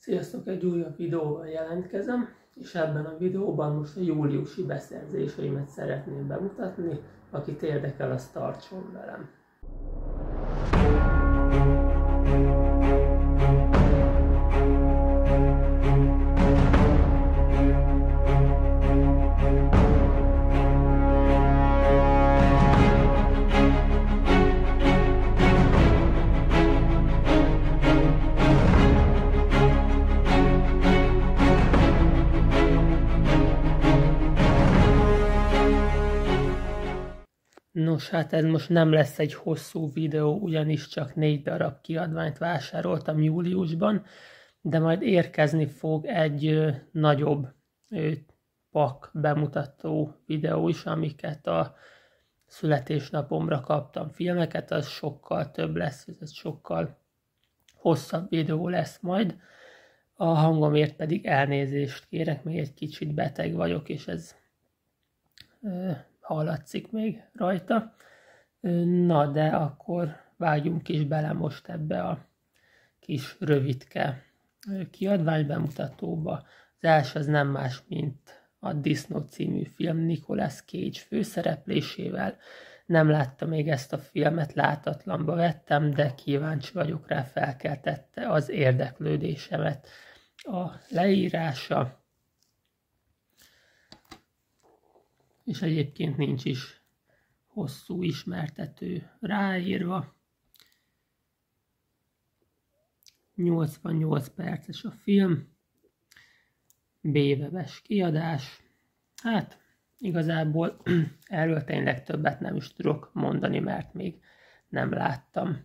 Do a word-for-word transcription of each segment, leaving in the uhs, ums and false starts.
Sziasztok, egy újabb videóval jelentkezem, és ebben a videóban most a júliusi beszerzéseimet szeretném bemutatni. Akit érdekel, az tartson velem. Nos, hát ez most nem lesz egy hosszú videó, ugyanis csak négy darab kiadványt vásároltam júliusban, de majd érkezni fog egy ö, nagyobb ö, pak bemutató videó is, amiket a születésnapomra kaptam filmeket, az sokkal több lesz, ez sokkal hosszabb videó lesz majd. A hangomért pedig elnézést kérek, még egy kicsit beteg vagyok, és ez ö, hallatszik még rajta. Na, de akkor vágjunk is bele most ebbe a kis rövidke kiadvány bemutatóba. Az első az nem más, mint a Disznó című film Nicolas Cage főszereplésével. Nem láttam még ezt a filmet, látatlanba vettem, de kíváncsi vagyok rá, felkeltette az érdeklődésemet a leírása. És egyébként nincs is hosszú ismertető ráírva. nyolcvannyolc perces a film, bé-webes kiadás. Hát igazából erről tényleg többet nem is tudok mondani, mert még nem láttam.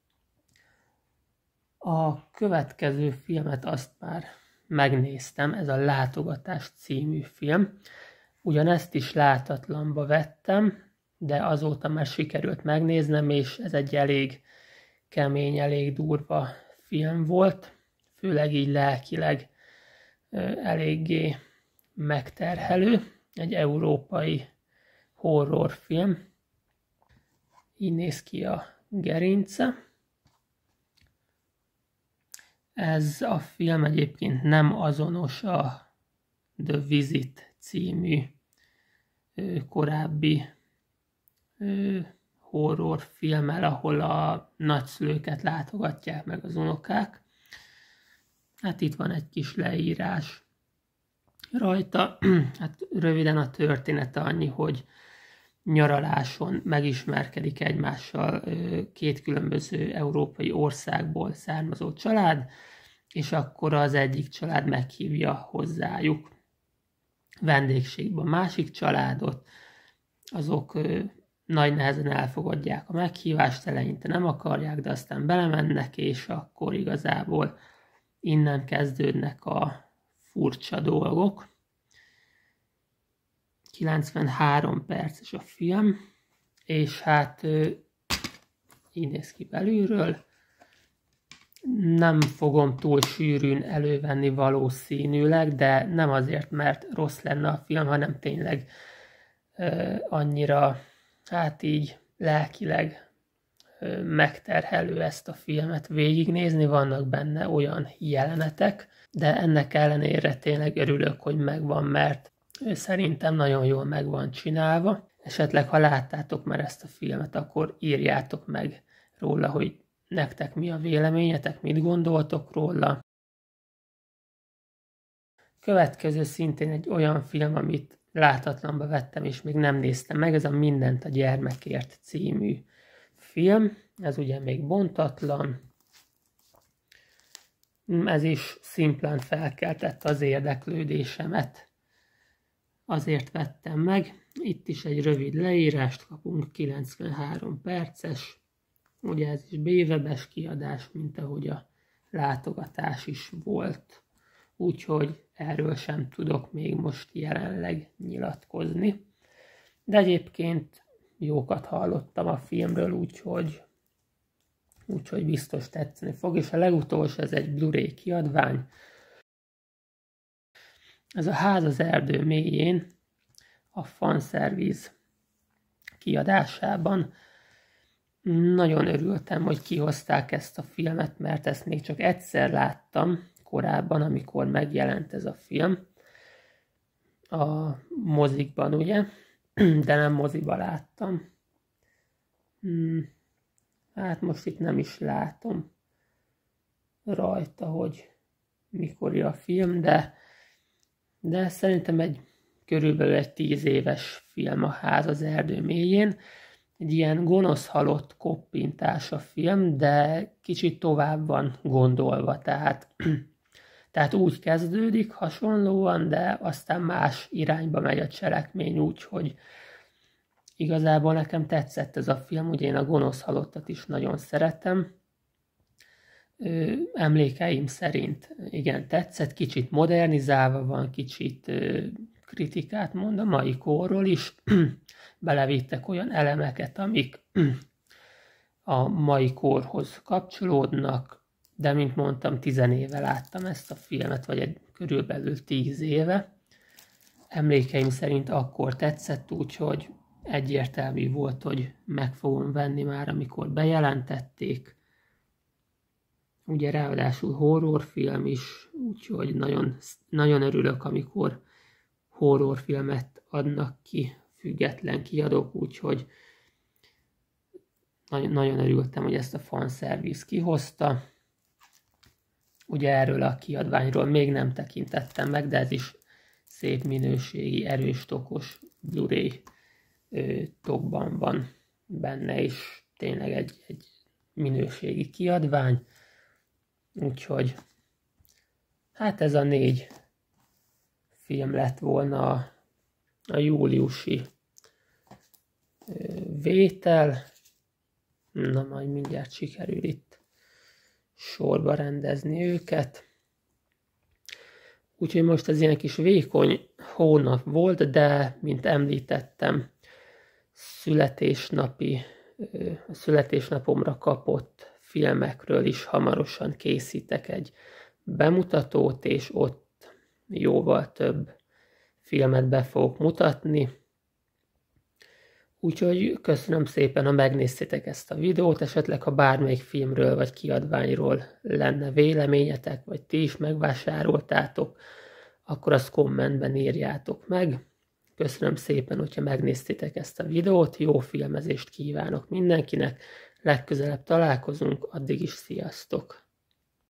A következő filmet azt már megnéztem, ez a Látogatás című film. Ugyanezt is látatlanba vettem, de azóta már sikerült megnéznem, és ez egy elég kemény, elég durva film volt, főleg így lelkileg eléggé megterhelő, egy európai horrorfilm. Így néz ki a gerince. Ez a film egyébként nem azonos a The Visit című ö, korábbi ö, horrorfilmmel, ahol a nagyszülőket látogatják meg az unokák. Hát itt van egy kis leírás rajta. Hát röviden a történet annyi, hogy nyaraláson megismerkedik egymással ö, két különböző európai országból származó család, és akkor az egyik család meghívja hozzájuk vendégségbe a másik családot, azok ö, nagy nehezen elfogadják a meghívást, eleinte nem akarják, de aztán belemennek, és akkor igazából innen kezdődnek a furcsa dolgok. kilencvenhárom perces a film, és hát ö, így néz ki belülről. Nem fogom túl sűrűn elővenni valószínűleg, de nem azért, mert rossz lenne a film, hanem tényleg ö, annyira, hát így lelkileg ö, megterhelő ezt a filmet végignézni. Vannak benne olyan jelenetek, de ennek ellenére tényleg örülök, hogy megvan, mert szerintem nagyon jól meg van csinálva. Esetleg, ha láttátok már ezt a filmet, akkor írjátok meg róla, hogy nektek mi a véleményetek, mit gondoltok róla. Következő szintén egy olyan film, amit látatlanba vettem, és még nem néztem meg, ez a Mindent a gyermekért című film. Ez ugye még bontatlan. Ez is szimplán felkeltette az érdeklődésemet. Azért vettem meg. Itt is egy rövid leírást kapunk, kilencvenhárom perces. Ugye ez is bé-webes kiadás, mint ahogy a Látogatás is volt. Úgyhogy erről sem tudok még most jelenleg nyilatkozni. De egyébként jókat hallottam a filmről, úgyhogy, úgyhogy biztos tetszeni fog. És a legutolsó, ez egy Blu-ray kiadvány. Ez a Ház az erdő mélyén, a fanservice kiadásában. Nagyon örültem, hogy kihozták ezt a filmet, mert ezt még csak egyszer láttam korábban, amikor megjelent ez a film a mozikban, ugye, de nem moziba láttam. Hmm. Hát most itt nem is látom rajta, hogy mikor a film, de, de szerintem egy körülbelül egy tíz éves film a Ház az erdő mélyén. Egy ilyen gonosz halott koppintás a film, de kicsit tovább van gondolva, tehát, tehát úgy kezdődik hasonlóan, de aztán más irányba megy a cselekmény, úgyhogy igazából nekem tetszett ez a film, ugye én a gonosz halottat is nagyon szeretem. Ö, emlékeim szerint igen tetszett, kicsit modernizálva van, kicsit ö, kritikát mond a mai korról is, belevittek olyan elemeket, amik a mai korhoz kapcsolódnak, de mint mondtam, tizenéve láttam ezt a filmet, vagy egy körülbelül tíz éve. Emlékeim szerint akkor tetszett, úgyhogy egyértelmű volt, hogy meg fogom venni már, amikor bejelentették. Ugye ráadásul horrorfilm is, úgyhogy nagyon, nagyon örülök, amikor horrorfilmet adnak ki független kiadók, úgyhogy nagyon, nagyon örültem, hogy ezt a fanservice kihozta. Ugye erről a kiadványról még nem tekintettem meg, de ez is szép minőségi, erős tokos Blu-ray tokban van benne, és tényleg egy, egy minőségi kiadvány. Úgyhogy hát ez a négy film lett volna a, a júliusi vétel. Na, majd mindjárt sikerül itt sorba rendezni őket. Úgyhogy most ez ilyen kis vékony hónap volt, de mint említettem, születésnapi, a születésnapomra kapott filmekről is hamarosan készítek egy bemutatót, és ott jóval több filmet be fogok mutatni. Úgyhogy köszönöm szépen, ha megnéztétek ezt a videót, esetleg ha bármelyik filmről vagy kiadványról lenne véleményetek, vagy ti is megvásároltátok, akkor azt kommentben írjátok meg. Köszönöm szépen, hogyha megnéztétek ezt a videót, jó filmezést kívánok mindenkinek, legközelebb találkozunk, addig is sziasztok!